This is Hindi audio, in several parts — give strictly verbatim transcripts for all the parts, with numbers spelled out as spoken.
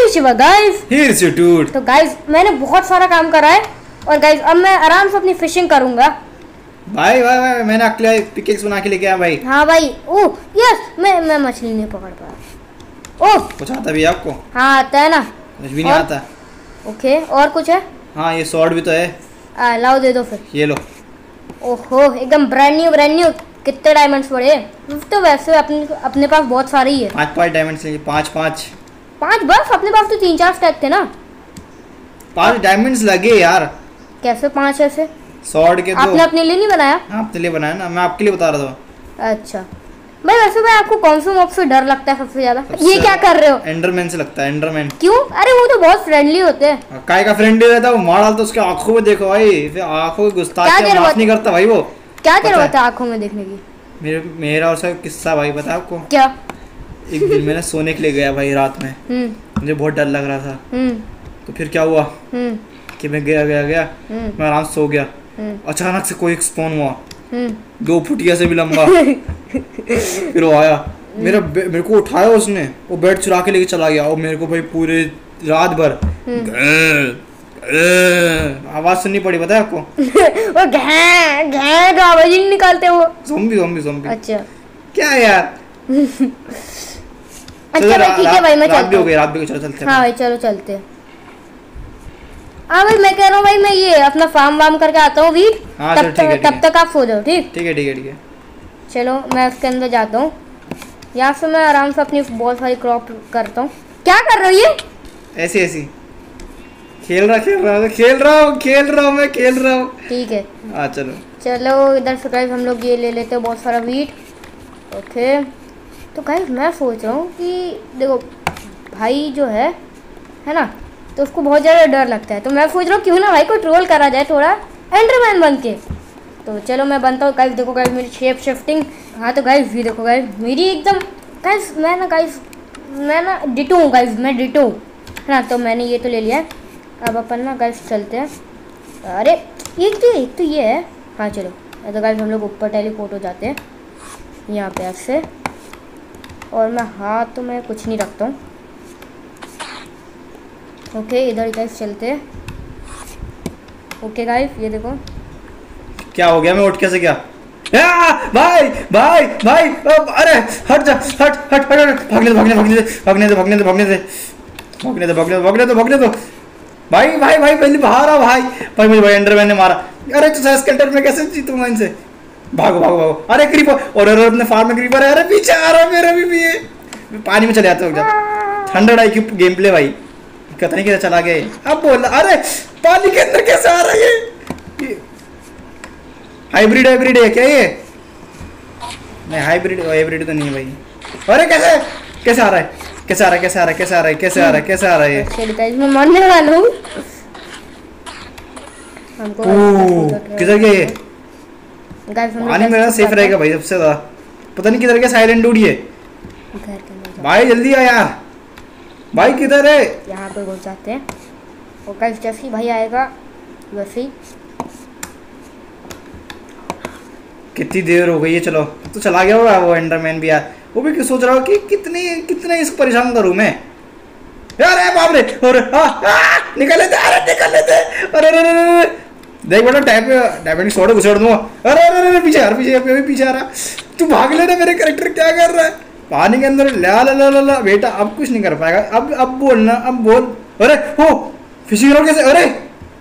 Shiva guys, here's your dude. तो गाइस मैंने बहुत सारा काम करा है और गाइस अब मैं आराम से अपनी फिशिंग करूंगा। भाई भाई भाई मैंने अकेले पिकेक्स बना के लेके आया भाई। हाँ भाई, ओह यस, मैं मैं मछली नहीं पकड़ पाया। ओह कुछ आता भी है आपको? हाँ आता है ना। कुछ भी नहीं आता। ओके, और कुछ है? हाँ ये स्वॉर्ड भी तो है। आ, लाओ दे दो फिर। ये लो। ओहो एकदम ब्रांड न्यू ब्रांड न्यू। कितने डायमंड्स पड़े? तो वैसे अपने अपने पास बहुत सारे ही है। पाँच पाँच डायमंड्स चाहिए। पाँच पाँच पाँच बस? अपने पास तो तीन चार स्टैक थे ना। पाँच डायमंड्स लगे यार। कैसे पाँच ऐसे? स्वॉर्ड के दो। आपने अपने लिए नहीं बनाया? हाँ अपने लिए बनाया ना, मैं आपके लिए बता रहा था। अच्छा भाई, वैसे भाई आपको कौन सा मॉब से डर लगता है सबसे ज्यादा? ये क्या कर रहे हो? एंडरमैन से लगता है। एंडरमैन क्यों? अरे वो तो बहुत फ्रेंडली होते हैं। काय का फ्रेंडली रहता है वो, मार डालता उसके आंखों में। देखो भाई फिर आंखों में गुस्ताखी माफ नहीं करता भाई वो। क्या जरूरत है आंखों में देखने की? मेरे मेरा और उसका किस्सा भाई पता है आपको? क्या? एक दिन मैंने सोने के लिए गया भाई रात में, मुझे बहुत डर लग रहा था। तो फिर क्या हुआ कि मैं गया गया गया मैं आराम से सो गया। अचानक से कोई एक स्पॉन हुआ, दो फुटिया से भी लंबा। फिर वो आया, मेरा मेरे को उठाया उसने, वो बेड चुरा के लेके चला गया और मेरे को भाई पूरे रात भर आवाज सुननी पड़ी पता है आपको? वो घै घै का आवाज ही निकालते वो। Zombie zombie zombie. अच्छा क्या यार। अच्छा भाई ठीक है भाई, मैं रात भी हो गई, रात भी चलो चलते हैं। हाँ भाई चलो चलते हैं। हाँ भाई मैं कह रहा हूँ भाई, मैं ये अपना फार्म वार्म करके आता हूँ वीट। हाँ, तब तक तब तक आप सो जाओ। ठीक ठीक है ठीक है ठीक है। चलो मैं उसके अंदर जाता हूँ। यहाँ से मैं आराम से अपनी बहुत सारी क्रॉप करता हूँ। क्या कर रहे हो ये? ऐसी ऐसी खेल रहा खेल रहा खेल रहा हूँ खेल रहा हूँ मैं खेल रहा हूँ। ठीक है हाँ चलो चलो इधर से गाइस हम लोग ये ले लेते हैं बहुत सारा वीट। ओके तो गाइस मैं सोच रहा हूँ कि देखो भाई जो है है ना, तो उसको बहुत ज़्यादा डर लगता है। तो मैं सोच रहा हूँ क्यों ना भाई को ट्रोल करा जाए थोड़ा एंडरमैन बन के। तो चलो मैं बनता हूँ। गाइस देखो गाइस मेरी शेप शिफ्टिंग। हाँ तो गाइस ये देखो गाइस मेरी एकदम गाइस मैं ना गाइस मैं ना डिटो हूँ गाइस, मैं डिटो हूँ है ना। तो मैंने ये तो ले लिया है। अब अपन ना गाइस चलते हैं। अरे एक तो एक तो ये है। हाँ चलो तो गाइस हम लोग ऊपर टेलीपोर्ट हो जाते हैं यहाँ पे ऐसे। और मैं हाथ तो मैं कुछ नहीं रखता हूँ। ओके इधर गाइस चलते हैं। ओके गाइस ये देखो क्या हो गया, मैं उठ कैसे गया? भाई भाई भाई अरे हट जा हट हट हट भागने दो भागने भागने दे भागने दो भागने दो भागने दे भागने दो भागने दो भागने दो भागने दो भाई भाई भाई पहले बाहर आ भाई भाई मुझे भाई एंडरमैन ने मारा। अरे तो स्केल्टन में कैसे जीतूंगा इनसे? भागो भागो भागो। अरे क्रीपर और अरे अपने फार्म में क्रीपर है। अरे पीछे आ रहा मेरा भी भी ये पानी में चले जाते हो जब हंड्रेड आई की गेम प्ले भाई पता नहीं कैसे चला गया। अब बोल अरे पानी के अंदर कैसे आ रहा है ये? हाइब्रिड हाइब्रिड है क्या ये? नहीं हाइब्रिड हाइब्रिड तो नहीं है भाई। अरे कैसे कैसे आ रहा है कैसे आ रहा है कैसे आ रहा है कैसे आ रहा है कैसे आ रहा है कैसे आ रहा है ये? मैं मरने वाला हूँ। किधर गया ये? पानी मेरा सेफ रहेगा भाई सबसे ज्यादा। पता नहीं किधर गया साइलेंट डूड ये। भाई जल्दी आ यार। भाई किधर है? यहाँ पे घुस जाते हैं और गाइस जैसे ही भाई आएगा वैसे ही। कितनी देर हो गई है? चलो तो चला गया होगा वो एंडरमैन भी यार। वो भी सोच रहा हो कि कितनी कितने इसको परेशान करूं मैं यार। अरे बाप रे अरे निकल लेते अरे निकल लेते अरे अरे देख बेटा टैप डायमंड शॉट घुसेड़ दूंगा। अरे अरे अरे पीछे यार पीछे अभी पीछे आ रहा। तू भाग लेना मेरे कैरेक्टर क्या कर रहा है पानी के अंदर? ला ला ला ला बेटा अब कुछ नहीं कर पाएगा। अब अब बोलना अब बोल। अरे हो फिशिंग रॉड कैसे? अरे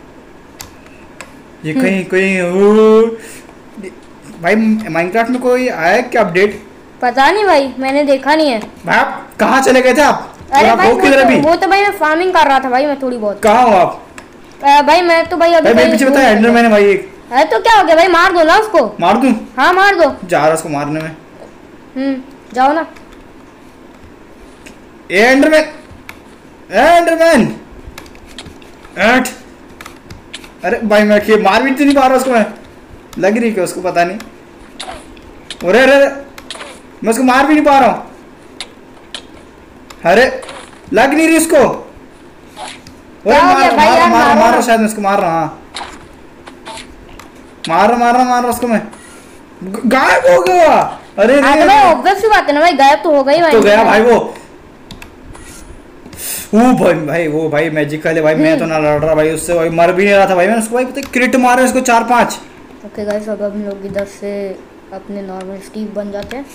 ये कहीं कहीं भाई माइनक्राफ्ट में कोई आया क्या अपडेट? पता नहीं भाई मैंने देखा नहीं है। भाई आप कहाँ चले गए थे आप? अरे भाई वो तो, अभी? वो तो भाई मैं फार्मिंग कर रहा था भाई मैं थोड़ी बहुत। कहाँ हो आप? आ, भाई मैं तो भाई अभी भाई पीछे बता एंडरमैन है भाई एक। है तो क्या हो गया भाई? मार दो ना उसको। मार दूं? हाँ मार दो। जा रहा उसको मारने में। हम्म जाओ ना। ए एंडरमैन एंडरमैन एट अरे भाई मैं के मार भी नहीं पा रहा उसको। मैं लग रही क्या उसको पता नहीं। अरे अरे मैं उसको मार भी नहीं पा रहा हूँ। अरे लग नहीं रही उसको। अरे मार मार मार मार शायद मैं उसको मार रहा हूँ। मार रहा मार रहा मार रहा उसको मैं। गायब हो गया। अरे भाई ऑब्वियस सी बात है ना भाई, गायब तो हो गई भाई। तो गया भाई वो। ओ भाई भाई वो भाई मैजिकल है भाई, मैं तो ना लड़ रहा भाई उससे, भाई मर भी नहीं रहा था भाई, मैंने उसको भाई पता है क्रिट मारे उसको चार पांच। ओके गाइस अब हम लोग इधर से अपने नॉर्मल स्टीव बन जाते हैं।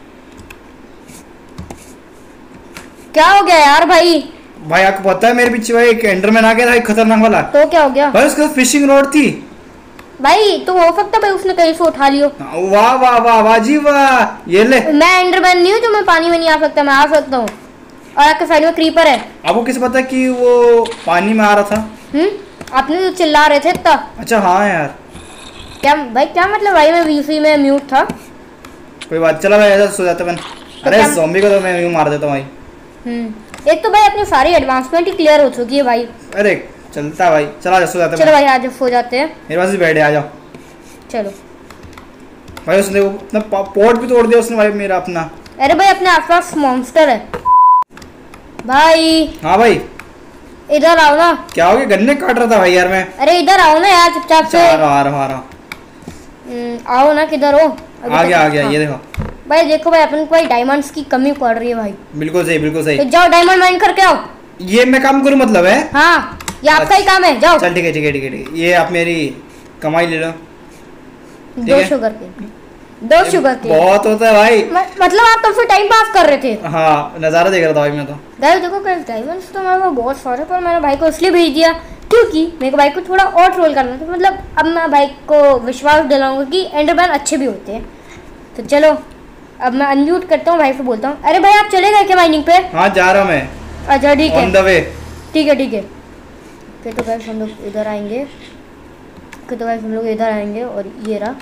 क्या हो गया यार भाई? भाई आपको पता है मेरे पीछे भाई एक एंडरमैन आ गया था, एक खतरनाक वाला। तो क्या हो गया भाई उसके फिशिंग रॉड थी भाई? तो हो सकता है भाई उसने कहीं से उठा लियो। वाह वाह वाह वाह जी वाह, ये ले। मैं एंडरमैन नहीं हूँ जो मैं पानी में नहीं आ सकता, मैं आ सकता हूँ। और आपके साइड में क्रीपर है। आपको किसे पता कि वो पानी में आ रहा था? हम्म आपने जो चिल्ला रहे थे इतना। अच्छा हाँ यार, क्या भाई क्या मतलब भाई मैं वीसी में म्यूट था। कोई बात, चला भाई ऐसा सो जाता मैं। अरे क्या- ज़ॉम्बी को तो मैं यूं मार देता हूँ भाई। हम्म एक तो भाई अपनी सारी एडवांसमेंट ही क्लियर हो चुकी है भाई। अरे चलता भाई, चला जा, सो जाता चलो मैं। भाई आज सो जाते हैं। मेरे पास भी बैठ है, आ जाओ। चलो भाई उसने वो अपना पोर्ट भी तोड़ दिया उसने भाई मेरा अपना। अरे भाई अपने आसपास मॉन्स्टर है भाई। हाँ भाई इधर आओ ना। क्या हो गया? गन्ने काट रहा था भाई यार मैं। अरे इधर आओ ना यार चुपचाप से। आ रहा आ रहा आ रहा हम्म, आओ ना, किधर हो? अभी आ तक- गया आ गया, हाँ। ये देखो। भाई देखो भाई अपन को भाई डायमंड्स की कमी पड़ रही है भाई। बिल्कुल सही बिल्कुल तो सही। जाओ डायमंड माइन करके आओ। ये मैं काम करूँ मतलब है? हाँ ये आपका ही काम है, जाओ। चल ठीक है ठीक है ठीक है ठीक है, ये आप मेरी कमाई ले लो। दो है? शुगर के दो शुगर के बहुत होता है भाई। म- मतलब आप तब से टाइम पास कर रहे थे। हाँ नज़ारा देख रहा था भाई मैं तो। गाइस देखो गाइस डायमंड्स तो मेरे पास बहुत सारे, पर मैंने भाई को इसलिए भेज दिया क्योंकि मेरे को भाई को थोड़ा और ट्रोल करना था। मतलब अब मैं भाई को विश्वास दिलाऊंगा कि एंडरमैन अच्छे भी होते हैं। तो चलो अब मैं अनम्यूट करता हूँ, भाई से बोलता हूँ। अरे भाई आप चले गए क्या माइनिंग पे? हाँ जा रहा हूँ मैं, अच्छा ठीक ऑन है द वे। ठीक है ठीक है। फिर तो गाइस हम लोग इधर आएंगे। फिर तो गाइस हम लोग इधर आएंगे और ये रहा।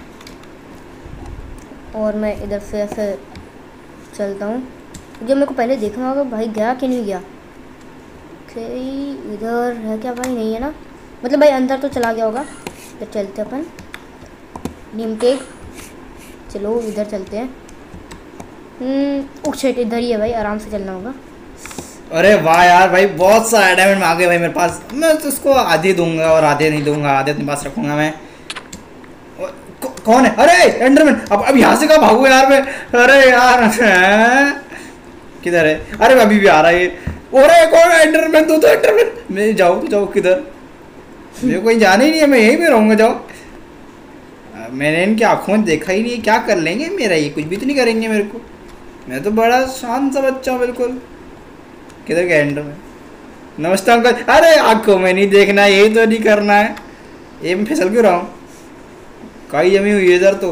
और मैं इधर से ऐसे चलता हूँ। जब मेरे को पहले देखना होगा भाई गया कि नहीं गया। ओके इधर है क्या भाई? नहीं है ना, मतलब भाई अंदर तो चला गया होगा। तो चलते अपन निमटेक, चलो इधर चलते हैं। हम्म उस साइड इधर ही है भाई, आराम से चलना होगा। अरे वाह यार भाई, बहुत सा डायमंड आ गए भाई मेरे पास। मैं तो उसको आधे दूंगा और आधे नहीं दूंगा, आधे अपने पास रखूंगा मैं। कौ, कौन है? अरे एंडरमैन, अब अब यहाँ से कहाँ भागू यार मैं? अरे यार किधर है? अरे अभी भी आ रहा है ये। अरे कौन है? एंडरमैन तो, तो एंडरमैन। मैं जाऊँ तो जाऊँ किधर? मेरे को कहीं जाना ही नहीं है, मैं यहीं पे रहूँगा। जाओ, मैंने इनकी आंखों में देखा ही नहीं है, क्या कर लेंगे मेरा? ये कुछ भी तो नहीं करेंगे मेरे को। मैं तो बड़ा शांत सा बच्चा हूँ बिल्कुल। किधर गया एंडरमैन? नमस्ते अंकल। अरे आंखों में नहीं देखना है, यही तो नहीं करना है। ये मैं फिसल क्यों रहा हूँ? काई जमी हुई है इधर तो।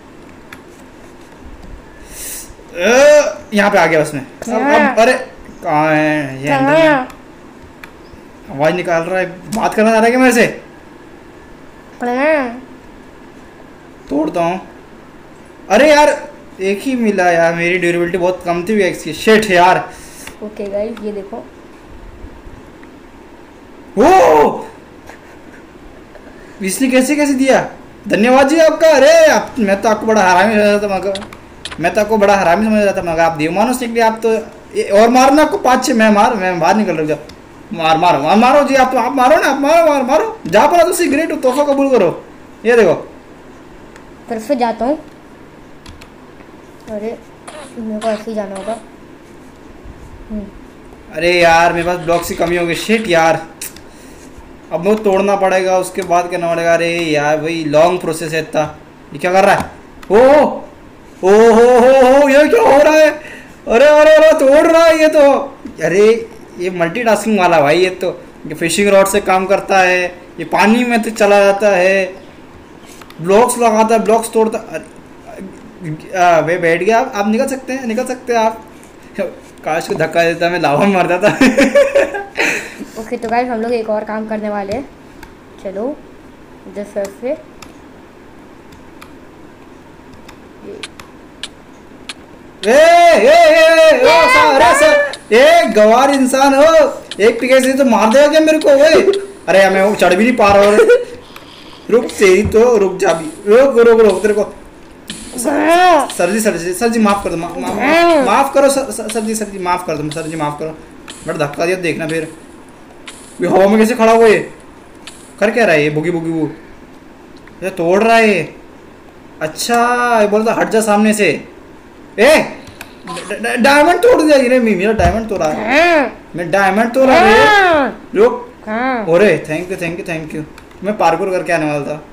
यहाँ पे आ गया उसमें। अब, अब अरे कहाँ है ये एंडरमैन? आवाज निकाल रहा है, बात करना चाह रहा है क्या मेरे से? तोड़ता हूँ। अरे यार एक ही मिला यार, मेरी ड्यूरेबिलिटी बहुत कम थी इसकी। शिट यार। ओके गाइस ये देखो। ओ इसने कैसे कैसे दिया? धन्यवाद जी आपका। अरे आप, मैं तो आपको बड़ा हरामी समझ रहा था मगर मैं तो आपको बड़ा हरामी समझ रहा था मगर आप देव मानुस निकले आप तो। ये, और मारना आपको पाँच छः। मैं मार मैं बाहर निकल रहा हूँ। मार मारो मार मारो जी, आप तो आप मारो ना, आप मारो मारो मारो। जा पड़ा तो सिगरेट तोहफा कबूल करो। ये देखो फिर से जाता हूँ। अरे मेरे को ऐसे ही जाना होगा। अरे यार मेरे पास ब्लॉक्स की कमी हो गई। शिट यार, अब वो तोड़ना पड़ेगा, उसके बाद करना पड़ेगा। अरे यार भाई लॉन्ग प्रोसेस है इतना। ये क्या कर रहा है? ओ ओ हो हो हो ये क्या हो रहा है? अरे अरे अरे तोड़ रहा है ये तो। अरे ये मल्टीटास्किंग वाला भाई, ये तो ये फिशिंग रॉड से काम करता है, ये पानी में तो चला जाता है, ब्लॉक्स लगाता है, ब्लॉक्स तोड़ता। वे बैठ गया। आप, आप निकल सकते हैं, निकल सकते हैं आप। काश को धक्का देता, मैं लावा मार जाता। ओके तो गाइस हम लोग एक और काम करने वाले हैं। चलो इधर से ए ए ए ओ सारा सर ए गवार इंसान हो, एक पिके से तो मार देगा क्या मेरे को? ओए अरे मैं वो चढ़ भी नहीं पा रहा हूँ। रुक तेरी तो रुक जा भी, रुक रुक रुक तेरे को। Sir ji sir ji sir ji माफ कर दो, मा, मा, मा, माफ करो sir, sir, sir ji sir ji माफ कर दो, सर जी माफ करो। बड़ा धक्का दिया देखना फिर। ये हवा में कैसे खड़ा हुआ? ये कर क्या रहा है? ये बुगी बुगी वो ये तोड़ रहा है। अच्छा ये बोलता हट जा सामने से। ए डायमंड तोड़ दिया ये। मेरा डायमंड तोड़ा है, मैं डायमंड तो रहा है। हाँ। रुक। हाँ। ओरे thank you thank you thank you. मैं पार्कोर करके आने वाला था।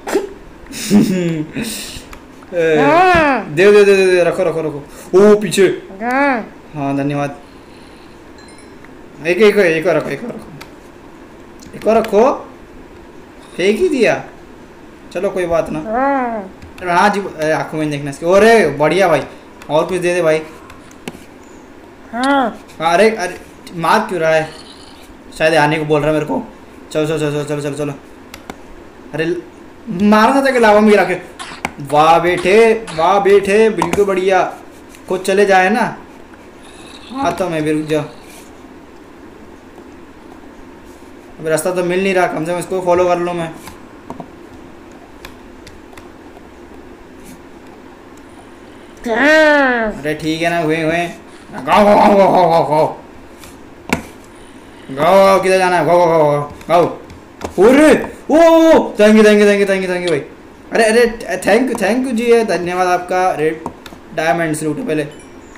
ए, हाँ। दे दे दे दे दे, रखो रखो रखो। ओ पीछे। हाँ। हाँ धन्यवाद। एक एक एक और रखो एक और रखो एक और रखो। एक ही दिया, चलो कोई बात ना। हाँ। हाँ जी आंखों में देखना इसके। अरे बढ़िया भाई, और कुछ दे दे भाई। हाँ। अरे अरे मार क्यों रहा है? शायद आने को बोल रहा है मेरे को। चलो चलो चलो चलो चलो चलो। अरे मारना था कि लावा में गिरा के। वाह बेटे वाह बेटे, बिल्कुल बढ़िया। कुछ चले जाए ना। हाँ तो मैं भी रुक जा। अब रास्ता तो मिल नहीं रहा, कम से कम इसको फॉलो कर लूँ मैं। हाँ। अरे ठीक है ना, हुए हुए गाओ गाओ गाओ गाओ गाओ गाओ गाओ गाओ किधर जाना है? गाओ गाओ गाओ गाओ। अरे ओ thank you thank you thank you thank you thank you भाई। अरे अरे thank you thank you ji, है धन्यवाद आपका। रेड डायमंड से लूटो पहले।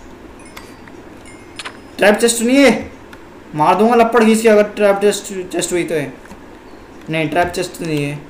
ट्रैप चेस्ट नहीं है, मार दूंगा लपड़ घीस के अगर ट्रैप चेस्ट चेस्ट हुई तो है। नहीं ट्रैप चेस्ट नहीं है।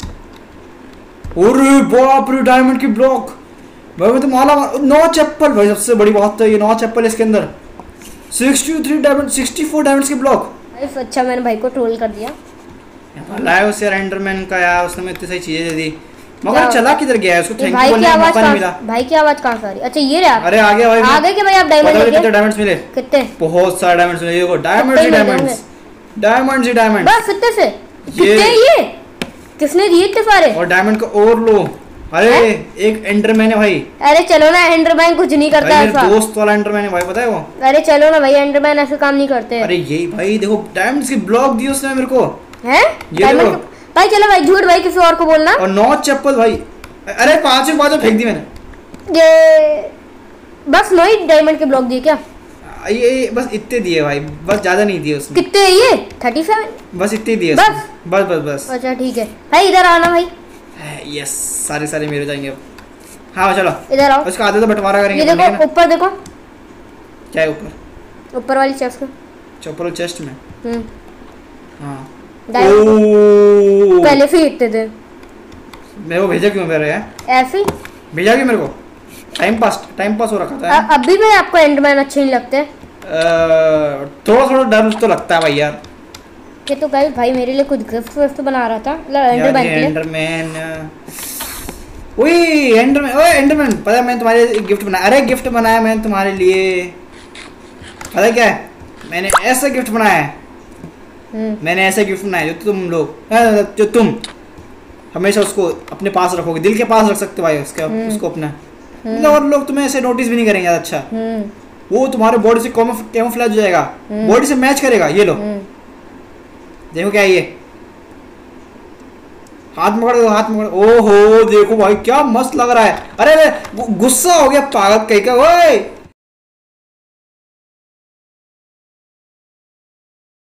अरे बाप रे डायमंड की ब्लॉक भाई। मैं तो माला नौ चप्पल भाई, सबसे बड़ी बात तो ये नौ चप्पल इसके अंदर। Sixty three diamond sixty four diamonds की ब्लॉक। अच्छा मैंने भाई को ट्रोल कर दिया। लाया उसे एंडरमैन का यार, उसने मुझे इतनी सारी चीजें दे दी मगर क्या- चला किधर गया है? उसको ये थैंक भाई यू की बोलने का आवाज मौका नहीं मिला। कहाँ भाई की आवाज कहाँ से आ रही? अच्छा ये रहे आप। अरे आ गया भाई। आ गए कि भाई आप डायमंड पता नहीं लेके कितने डायमंड्स मिले? कितने? बहुत सारे डायमंड्स मिले। देखो डायमंड्स ही कितने मिले डायमंड्स डायमंड्स ही डायमंड्स। बस कितने से? ये- कितने ये किसने दिए इतने सारे? और डायमंड को और लो। अरे एक एंडरमैन है भाई। अरे चलो ना, एंडरमैन कुछ नहीं करता भाई ऐसा। मेरे दोस्त वाला एंडरमैन है भाई, पता है वो। अरे चलो ना भाई, एंडरमैन ऐसे काम नहीं करते। अरे यही भाई देखो डायमंड्स की ब्लॉक दी उसने मेरे को। हैं? ये डायमंड देखो। के- भाई चलो भाई, झूठ भाई किसी और को बोलना। और नौ चप्पल भाई। अरे पांच में पांच फेंक दी मैंने। ये बस नौ ही डायमंड के ब्लॉक दिए क्या? ये ये बस इतने दिए भाई, बस ज्यादा नहीं दिए उसने। कितने है ये? Thirty seven? बस इतने दिए बस? उसने। बस बस बस। अच्छा ठीक है भाई, इधर आना भाई। यस सारे सारे मेरे जाएंगे अब। हाँ चलो इधर आओ। उसका आधे तो बंटवारा करेंगे। ये अपन, देखो लेकिन- ऊपर देखो, क्या है ऊपर? ऊपर वाली चेस्ट में। चप्पल चेस्ट में। हम्म हाँ डायमंड ओह, पहले से हिटते थे मेरे को भेजा क्यों मेरे यार? ऐसे ही। भेजा क्यों मेरे को? टाइम पास टाइम पास हो रखा था। अ- अभी भी आपको एंडरमैन अच्छे नहीं लगते? अ, थोड़ा थोड़ा डर तो लगता है भाई यार। ये तो गाइस भाई मेरे लिए कुछ गिफ्ट विफ्ट बना रहा था, मतलब यार एंडरमैन ये के लिए। एंडरमैन। ओए एंडरमैन, ओए एंडरमैन, पता है मैंने तुम्हारे लिए गिफ्ट बनाया। अरे गिफ्ट बनाया मैंने तुम्हारे लिए। पता है क्या है? मैंने ऐसा गिफ्ट बनाया है। हम्म मैंने ऐसा गिफ्ट बनाया जो तुम लोग अ, जो तुम हमेशा उसको अपने पास रखोगे, दिल के पास रख सकते हो भाई उसका उसको अपना। मतलब और लोग तुम्हें ऐसे नोटिस भी नहीं करेंगे। अच्छा हम्म वो तुम्हारे बॉडी से कैमोफ्लेज हो जाएगा, बॉडी से मैच करेगा। ये लो हम्म। देखो क्या है ये। हाथ पकड़ दो हाथ पकड़। ओहो देखो भाई क्या मस्त लग रहा है। अरे अरे गु- गुस्सा हो गया पागल कहीं का। ओए